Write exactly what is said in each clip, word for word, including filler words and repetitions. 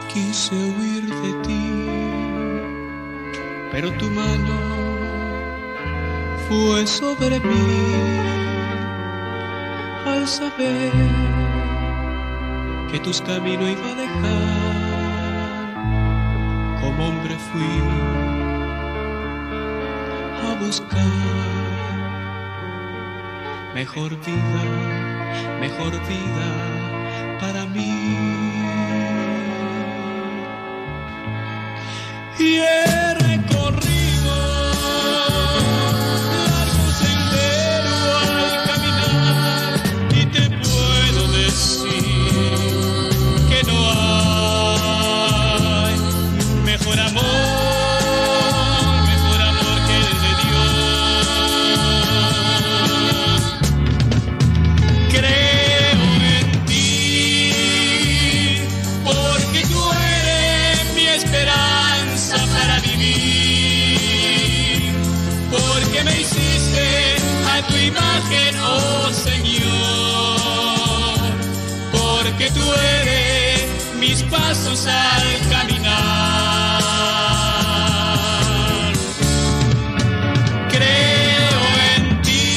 Quise huir de ti, pero tu mano fue sobre mí. Al saber que tus caminos iba a dejar, como hombre fui a buscar mejor vida, mejor vida para mí. Y he recorrido largo sendero al caminar, y te puedo decir que no hay mejor amor, mejor amor que el de Dios. Creo en ti, porque tú eres mi esperanza para vivir, porque me hiciste a tu imagen, oh Señor, porque tú eres mis pasos al caminar. Creo en ti,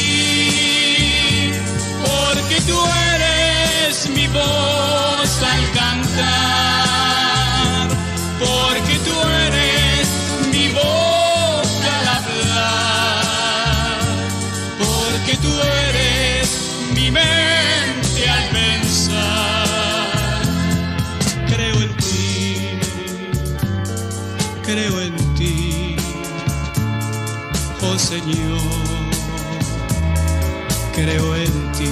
porque tú eres mi voz al cantar, porque tú eres mi boca al hablar, porque tú eres mi mente al pensar. Creo en ti, creo en ti, oh Señor, creo en ti.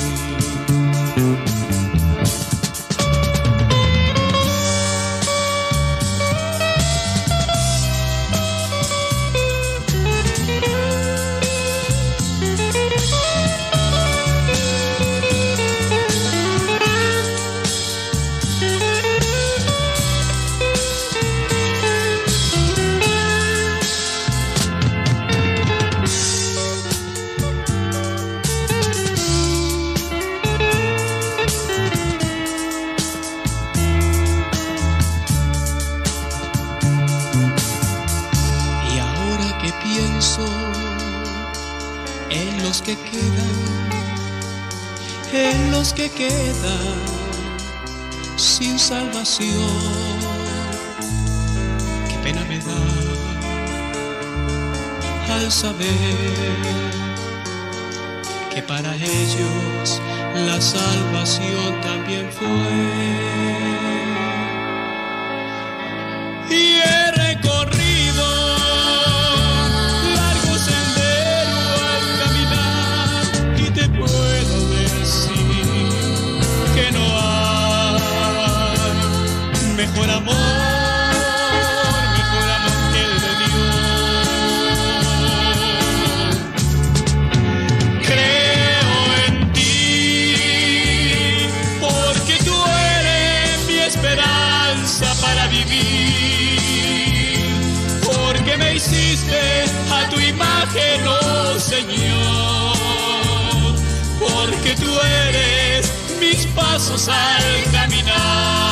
Pienso en los que quedan, en los que quedan sin salvación. Qué pena me da al saber que para ellos la salvación también fue. Y he recorrido largo sendero al caminar, y te puedo decir que no hay mejor amor, mejor amor que el de Dios. Creo en ti, porque tú eres mi esperanza para vivir, porque me hiciste a tu imagen, oh Señor, porque tú eres mis pasos al caminar.